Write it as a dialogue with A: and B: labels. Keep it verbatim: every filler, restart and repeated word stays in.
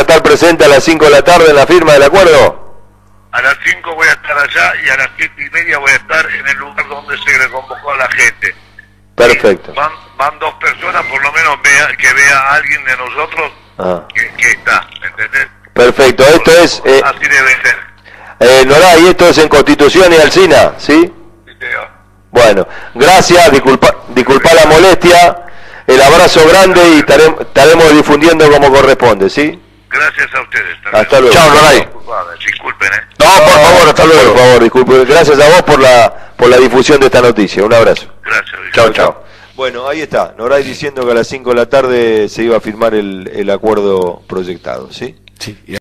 A: estar presente a las cinco de la tarde en la firma del acuerdo?
B: A las cinco voy a estar allá y a las siete y media voy a estar en el lugar donde se le convocó a la gente.
A: Perfecto.
B: Van, van dos personas, por lo menos vea, que vea a alguien de nosotros
A: ah.
B: que, que está, ¿entendés?
A: Perfecto, esto es... Eh,
B: así debe ser.
A: Eh, Noray, esto es en Constitución y Alsina, ¿sí?
B: Sí, señor.
A: Bueno, gracias, disculpa, disculpa la molestia, el abrazo grande y estaremos, estaremos difundiendo como corresponde, ¿sí?
B: Gracias a ustedes.
A: Hasta luego.
C: Chao, Noray.
B: Disculpen, ¿eh?
C: No, por favor, hasta luego.
A: Por favor, disculpe. Gracias a vos por la por la difusión de esta noticia. Un abrazo.
B: Gracias.
A: Chao, chao. Bueno, ahí está. Noray diciendo que a las cinco de la tarde se iba a firmar el, el acuerdo proyectado, ¿sí?
C: Sí.